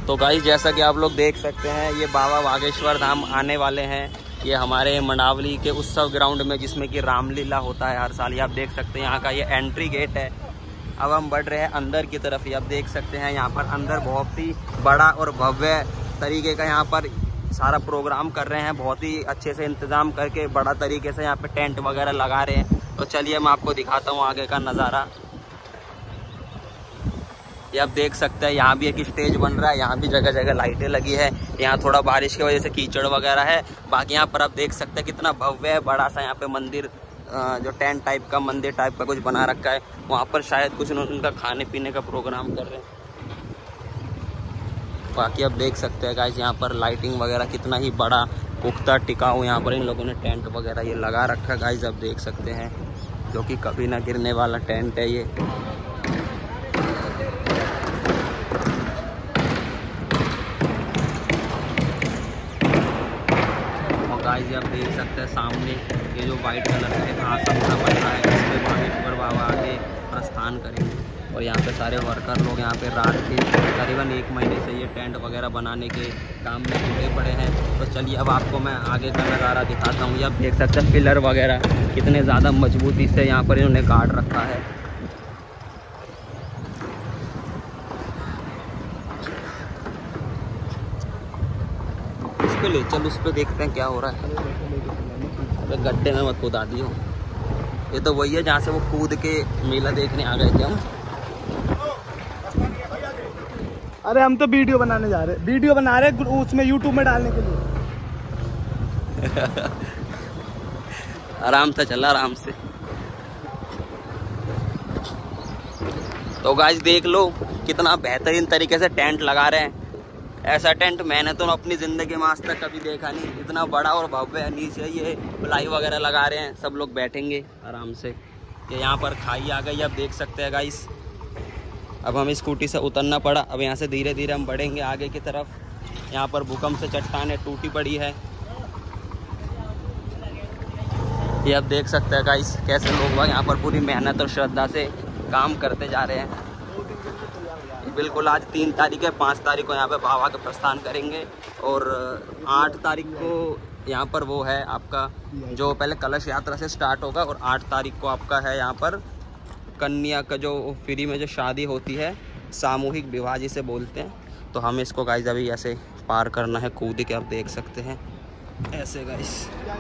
तो गाइस जैसा कि आप लोग देख सकते हैं ये बाबा बागेश्वर धाम आने वाले हैं। ये हमारे मंडावली के उत्सव ग्राउंड में जिसमें कि रामलीला होता है हर साल। ये आप देख सकते हैं यहाँ का ये एंट्री गेट है। अब हम बढ़ रहे हैं अंदर की तरफ। ये आप देख सकते हैं यहाँ पर अंदर बहुत ही बड़ा और भव्य तरीके का यहाँ पर सारा प्रोग्राम कर रहे हैं। बहुत ही अच्छे से इंतज़ाम करके बड़ा तरीके से यहाँ पे टेंट वगैरह लगा रहे हैं। तो चलिए मैं आपको दिखाता हूँ आगे का नज़ारा। ये आप देख सकते हैं यहाँ भी एक स्टेज बन रहा है। यहाँ भी जगह जगह लाइटें लगी है। यहाँ थोड़ा बारिश की वजह से कीचड़ वगैरह है। बाकी यहाँ पर आप देख सकते हैं कितना भव्य है, बड़ा सा यहाँ पे मंदिर, जो टेंट टाइप का मंदिर टाइप का कुछ बना रखा है। वहाँ पर शायद कुछ उनका खाने पीने का प्रोग्राम कर रहे हैं। बाकी आप देख सकते हैं गाइस यहाँ पर लाइटिंग वगैरह कितना ही बड़ा पुख्ता टिकाऊ यहाँ पर इन लोगों ने टेंट वगैरह ये लगा रखा है। गाइस आप देख सकते हैं जो कि कभी ना गिरने वाला टेंट है ये। गाइस आप देख सकते हैं सामने ये जो वाइट कलर का आसन सा बन रहा है, इस पे बागेश्वर बाबा आगे प्रस्थान करेंगे। और यहाँ पे सारे वर्कर लोग यहाँ पे रात के करीबन 1 महीने से ये टेंट वगैरह बनाने के काम में जुटे पड़े हैं। तो चलिए अब आपको मैं आगे का नज़ारा दिखाता हूँ। ये आप देख सकते हैं पिलर वगैरह कितने ज़्यादा मजबूती से यहाँ पर इन्होंने गाड़ रखा है। ले चल उस पे देखते हैं क्या हो रहा है। अरे गड्ढे में मत कूदा दियो। ये तो वही है जहाँ से वो कूद के मेला देखने आ गए थे हम। अरे हम तो वीडियो बनाने जा रहे हैं, वीडियो बना रहे हैं उसमें यूट्यूब में डालने के लिए। आराम से चला, आराम से। तो गाइस देख लो कितना बेहतरीन तरीके से टेंट लगा रहे हैं। ऐसा टेंट मैंने तो अपनी ज़िंदगी में आज तक कभी देखा नहीं। इतना बड़ा और भव्य है। नीचे ये प्लाई वगैरह लगा रहे हैं, सब लोग बैठेंगे आराम से। ये यहाँ पर खाई आ गई, आप देख सकते हैं गाइस। अब हमें स्कूटी से उतरना पड़ा। अब यहाँ से धीरे धीरे हम बढ़ेंगे आगे की तरफ। यहाँ पर भूकंप से चट्टानें टूटी पड़ी है। ये आप देख सकते हैं गाइस कैसे लोग यहाँ पर पूरी मेहनत और श्रद्धा से काम करते जा रहे हैं। बिल्कुल आज 3 तारीख है, 5 तारीख को यहाँ पे बाबा का प्रस्थान करेंगे और 8 तारीख को यहाँ पर वो है आपका जो पहले कलश यात्रा से स्टार्ट होगा और 8 तारीख को आपका है यहाँ पर कन्या का जो फ्री में जो शादी होती है, सामूहिक विवाह जिसे बोलते हैं। तो हमें इसको गाइस अभी ऐसे पार करना है कूद के, आप देख सकते हैं ऐसे गाइस।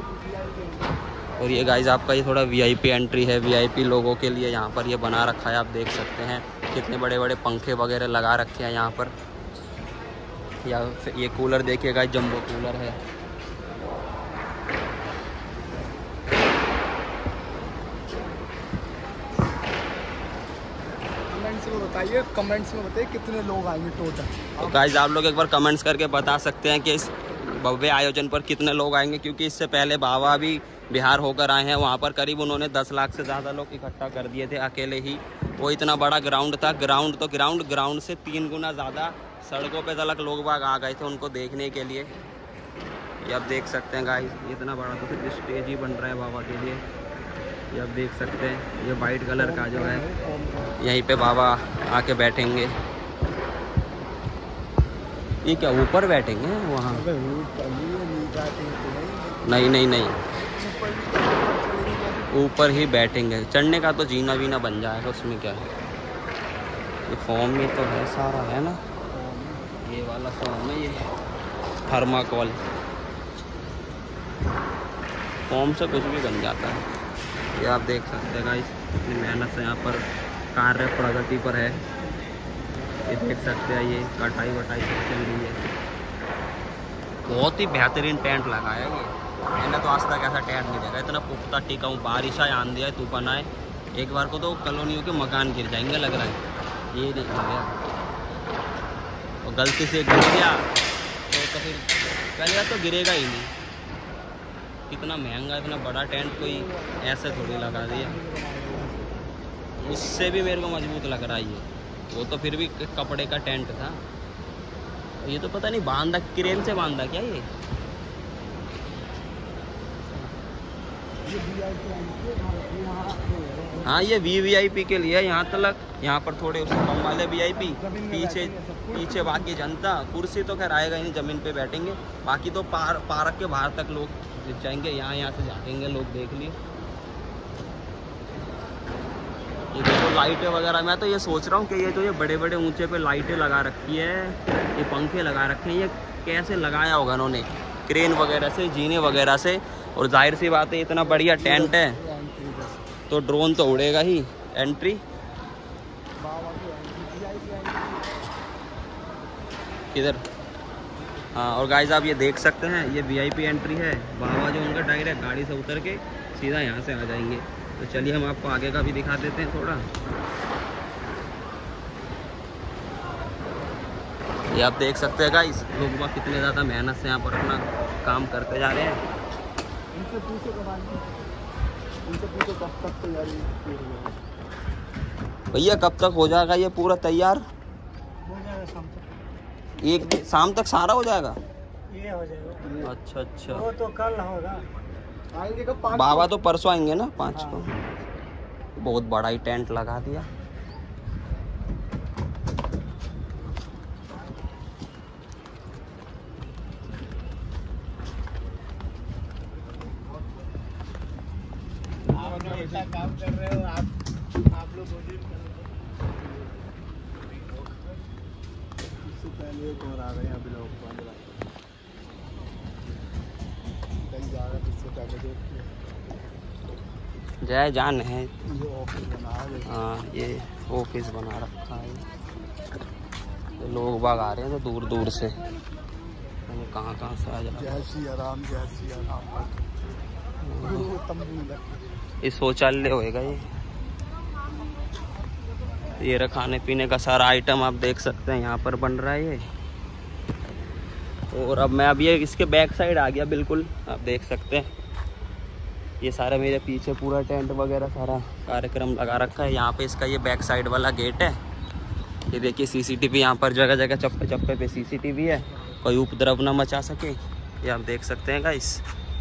और ये गाइस आपका ये थोड़ा वीआईपी एंट्री है, वीआईपी लोगों के लिए यहाँ पर ये बना रखा है। आप देख सकते हैं कितने बड़े बड़े पंखे वगैरह लगा रखे हैं यहाँ पर। या ये कूलर देखिए गाइस, जंबो कूलर है। कमेंट्स में बताइए कितने लोग आएंगे टोटल। तो गाइस आप लोग एक बार कमेंट्स करके बता सकते हैं कि इस भव्य आयोजन पर कितने लोग आएंगे, क्योंकि इससे पहले बाबा भी बिहार होकर आए हैं। वहाँ पर करीब उन्होंने 10 लाख से ज़्यादा लोग इकट्ठा कर दिए थे अकेले ही। वो इतना बड़ा ग्राउंड था, ग्राउंड से 3 गुना ज़्यादा सड़कों पे तलक लोग बाग आ गए थे उनको देखने के लिए। ये आप देख सकते हैं गाइस इतना बड़ा तो सिर्फ स्टेज ही बन रहा है बाबा के लिए। ये आप देख सकते हैं ये वाइट कलर का जो है, यहीं पे बाबा आके बैठेंगे। ये क्या ऊपर बैठेंगे वहाँ? नहीं, ऊपर ही बैठेंगे। चढ़ने का तो जीना वीना बन जाएगा, उसमें क्या है। ये फॉर्म में तो है सारा, है ना, ये वाला फॉर्म है, ये थर्माकोल फॉर्म से कुछ भी बन जाता है। ये आप देख सकते हैं गाइस इतनी मेहनत से यहाँ पर कार्य प्रगति पर है। ये देख सकते हैं ये कटाई वटाई चल रही है। बहुत ही बेहतरीन टेंट लगाया ये। मैंने तो आज तक ऐसा टेंट नहीं देखा, इतना पुख्ता टिका हूँ। बारिश आए, आंधी आए, तूफान आए, एक बार को तो कॉलोनियों के मकान गिर जाएंगे लग रहा है। ये नहीं हो गया और गलती से गिर गया तो फिर पहले बार तो गिरेगा ही नहीं। कितना महंगा, इतना बड़ा टेंट कोई ऐसे थोड़ी लगा दिया। उससे भी मेरे को मजबूत लग रहा है ये। वो तो फिर भी कपड़े का टेंट था। ये तो पता नहीं बांधा, क्रेन से बांधा क्या ये। हाँ ये VVIP के लिए यहाँ तक, यहाँ पर थोड़े उससे कम वाले VIP, पीछे बाकी जनता। कुर्सी तो खैर आएगा ही नहीं, ज़मीन पे बैठेंगे। बाकी तो पार्क के बाहर तक लोग जाएंगे, यहाँ से झाँकेंगे लोग, देख लिए। ये देखो लाइटें वगैरह, मैं तो ये सोच रहा हूँ कि ये जो ये बड़े बड़े ऊंचे पे लाइटें लगा रखी है, ये पंखे लगा रखे हैं, ये कैसे लगाया होगा उन्होंने, क्रेन वगैरह से, जीने वगैरह से। और जाहिर सी बात है इतना बढ़िया टेंट है तो ड्रोन तो उड़ेगा ही। एंट्री किधर? हाँ, और गाइस आप ये देख सकते हैं ये VIP एंट्री है। बाबा जो उनका डायरेक्ट गाड़ी से उतर के सीधा यहाँ से आ जाएंगे। तो चलिए हम आपको आगे का भी दिखा देते हैं थोड़ा। ये आप देख सकते हैं गाइस, लोग बाग कितने ज़्यादा मेहनत से यहाँ पर अपना काम करते जा रहे हैं। भैया कब तक हो जाएगा ये पूरा तैयार? हो जाएगा शाम तक। एक शाम तक सारा हो जाएगा? ये हो जाएगा। अच्छा अच्छा, वो तो कल होगा। आएंगे कब? 5 बाबा तो परसों आएंगे ना, 5 को। बहुत बड़ा ही टेंट लगा दिया। ऐसा काम कर रहे हो आप लोग इससे पहले एक और आ गए अभी लोग 15 कहीं जा रहे, इससे पहले जय जान है। ये ऑफिस बना है। हाँ ये ऑफिस बना रखा है। ये लोग बाग आ रहे हैं तो दूर दूर से, कहाँ कहाँ से आ जाए। जय श्री राम, जय श्री राम। ये शौचालय होएगा ये रहा। खाने पीने का सारा आइटम आप देख सकते हैं यहाँ पर बन रहा है ये। और अब मैं ये इसके बैक साइड आ गया, बिल्कुल आप देख सकते हैं। ये सारा मेरे पीछे पूरा टेंट वगैरह सारा कार्यक्रम लगा रखा है। यहाँ पे इसका ये बैक साइड वाला गेट है। ये देखिए CCTV यहाँ पर जगह जगह, चप्पे चप्पे पे CCTV है, कोई उपद्रव ना मचा सके। ये आप देख सकते हैं गाइस।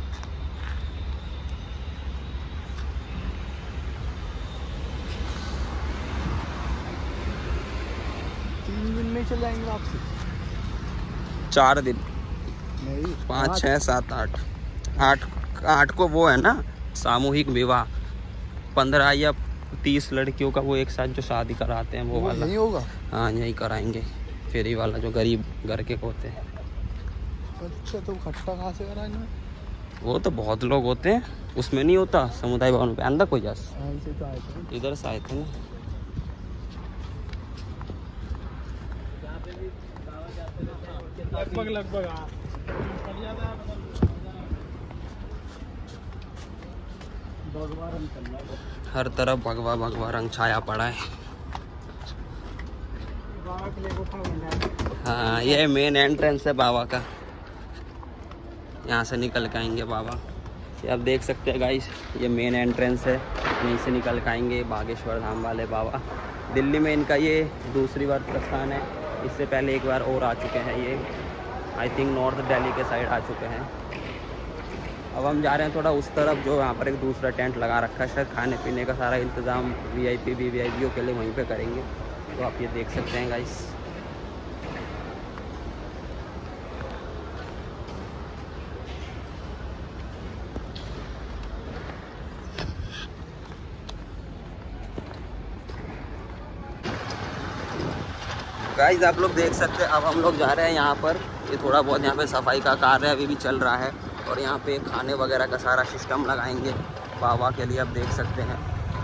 चल जाएंगे वापसी? 4 दिन, नहीं 5, 6, 7, 8 को वो है ना सामूहिक विवाह। 15 या 30 लड़कियों का वो एक साथ जो शादी कराते हैं वो वाला नहीं होगा। हाँ यही कराएंगे, फेरी वाला जो गरीब घर के होते हैं। अच्छा तो खट्टा कहाँ से कराएंगे? वो तो बहुत लोग होते हैं, उसमें नहीं होता समुदाय भवन पे अंदर कोई जास, इधर से आए थे ना। लगभग हर तरफ भगवा भगवा रंग छाया पड़ा है। हाँ ये मेन एंट्रेंस है बाबा का, यहाँ से निकल के आएंगे बाबा। ये आप देख सकते हैं गाइस, ये मेन एंट्रेंस है, यहीं से निकल के आएंगे बागेश्वर धाम वाले बाबा। दिल्ली में इनका ये दूसरी बार प्रस्थान है। इससे पहले एक बार और आ चुके हैं ये, आई थिंक नॉर्थ दिल्ली के साइड आ चुके हैं। अब हम जा रहे हैं थोड़ा उस तरफ, जो यहाँ पर एक दूसरा टेंट लगा रखा है, शायद खाने पीने का सारा इंतज़ाम VIP VVIPयों के लिए वहीं पे करेंगे। तो आप ये देख सकते हैं गाइस। गाइस आप लोग देख सकते हैं, अब हम लोग जा रहे हैं यहाँ पर। ये थोड़ा बहुत यहाँ पे सफाई का कार्य अभी भी चल रहा है, और यहाँ पे खाने वगैरह का सारा सिस्टम लगाएंगे बाबा के लिए। आप देख सकते हैं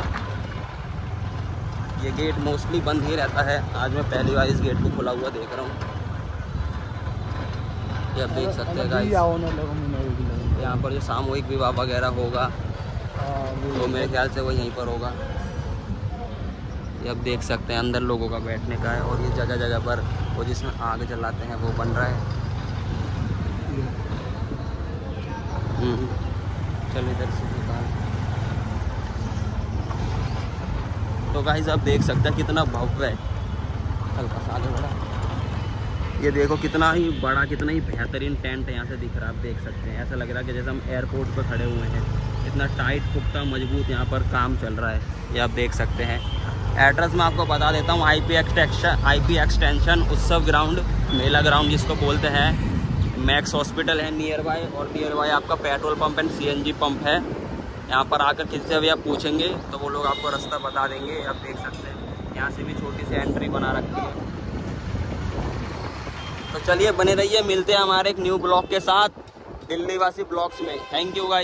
ये गेट मोस्टली बंद ही रहता है, आज मैं पहली बार इस गेट को खुला हुआ देख रहा हूँ। ये आप देख सकते हैं गाइस, यहाँ पर जो सामूहिक विवाह वगैरह होगा तो मेरे ख्याल से वो यहीं पर होगा। ये आप देख सकते हैं अंदर लोगों का बैठने का है, और ये जगह जगह पर वो जिसमें आग जलाते हैं वो बन रहा है। चल इधर से निकाल। तो गाइस आप देख सकते हैं कितना भव्य है, हल्का सा आगे बढ़ा। ये देखो कितना ही बड़ा, कितना ही बेहतरीन टेंट यहाँ से दिख रहा है। आप देख सकते हैं, ऐसा लग रहा है कि जैसे हम एयरपोर्ट पर खड़े हुए हैं। इतना टाइट पुख्ता मजबूत यहाँ पर काम चल रहा है, ये आप देख सकते हैं। एड्रेस मैं आपको बता देता हूँ, IP extension Utsav ground, Mela ground जिसको बोलते हैं। मैक्स हॉस्पिटल है नियर बाय, और नियर बाय आपका petrol pump and CNG pump है। यहाँ पर आकर किसी से भी आप पूछेंगे तो वो लोग आपको रास्ता बता देंगे। आप देख सकते हैं यहाँ से भी छोटी सी एंट्री बना रखी है। तो चलिए बने रहिए, मिलते हैं हमारे एक न्यू ब्लॉग के साथ दिल्ली वासी ब्लॉग्स में। थैंक यू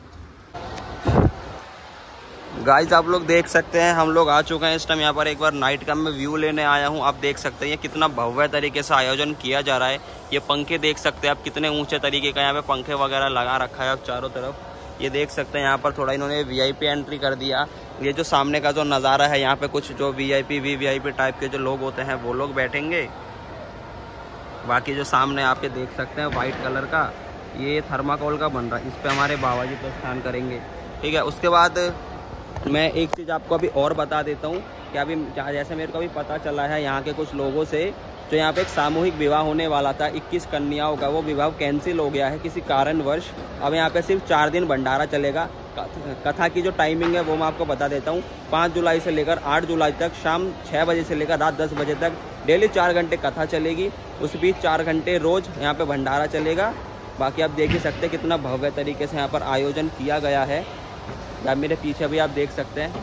गाइस आप लोग देख सकते हैं हम लोग आ चुके हैं इस टाइम यहाँ पर। एक बार नाइट का मैं व्यू लेने आया हूँ। आप देख सकते हैं ये कितना भव्य तरीके से आयोजन किया जा रहा है। ये पंखे देख सकते हैं आप, कितने ऊंचे तरीके का यहाँ पे पंखे वगैरह लगा रखा है आप चारों तरफ। ये देख सकते हैं यहाँ पर थोड़ा इन्होंने VIP एंट्री कर दिया। ये जो सामने का जो नज़ारा है, यहाँ पे कुछ जो VVIP टाइप के जो लोग होते हैं वो लोग बैठेंगे। बाकी जो सामने आप ये देख सकते हैं वाइट कलर का, ये थर्माकोल का बन रहा है, इस पर हमारे बाबा जी प्रस्थान करेंगे। ठीक है, उसके बाद मैं एक चीज़ आपको अभी और बता देता हूँ कि अभी जैसे मेरे को अभी पता चला है यहाँ के कुछ लोगों से, तो यहाँ पे एक सामूहिक विवाह होने वाला था 21 कन्याओं का, वो विवाह कैंसिल हो गया है किसी कारणवश। अब यहाँ पे सिर्फ 4 दिन भंडारा चलेगा। कथा की जो टाइमिंग है वो मैं आपको बता देता हूँ। 5 जुलाई से लेकर 8 जुलाई तक शाम 6 बजे से लेकर रात 10 बजे तक डेली 4 घंटे कथा चलेगी। उस बीच 4 घंटे रोज यहाँ पे भंडारा चलेगा। बाकी आप देख ही सकते हैं कितना भव्य तरीके से यहाँ पर आयोजन किया गया है। अब मेरे पीछे भी आप देख सकते हैं,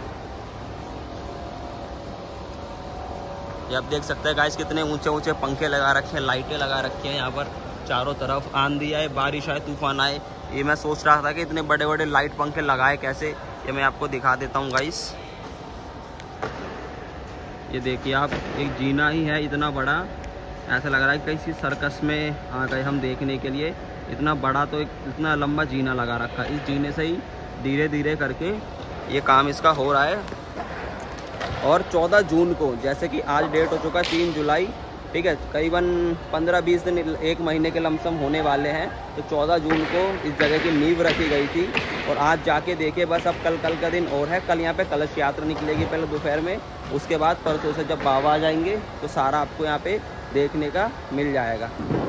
ये आप देख सकते हैं गाइस कितने ऊंचे ऊंचे पंखे लगा रखे हैं, लाइटें लगा रखी हैं यहाँ पर चारों तरफ। आंधी आए, बारिश आए, तूफान आए, ये मैं सोच रहा था कि इतने बड़े बड़े लाइट पंखे लगाए कैसे। ये मैं आपको दिखा देता हूँ गाइस। ये देखिए आप, एक जीना ही है इतना बड़ा, ऐसा लग रहा है किसी सर्कस में आ गए हम देखने के लिए। इतना बड़ा, तो इतना लंबा जीना लगा रखा है। इस जीने से ही धीरे धीरे करके ये काम इसका हो रहा है। और 14 जून को, जैसे कि आज डेट हो चुका है 3 जुलाई, ठीक है, करीबन 15-20 दिन, 1 महीने के लमसम होने वाले हैं। तो 14 जून को इस जगह की नींव रखी गई थी। और आज जाके देखिए बस, अब कल का दिन और है। कल यहाँ पे कलश यात्रा निकलेगी पहले दोपहर में, उसके बाद परसों से जब बाबा आ जाएंगे तो सारा आपको यहाँ पे देखने का मिल जाएगा।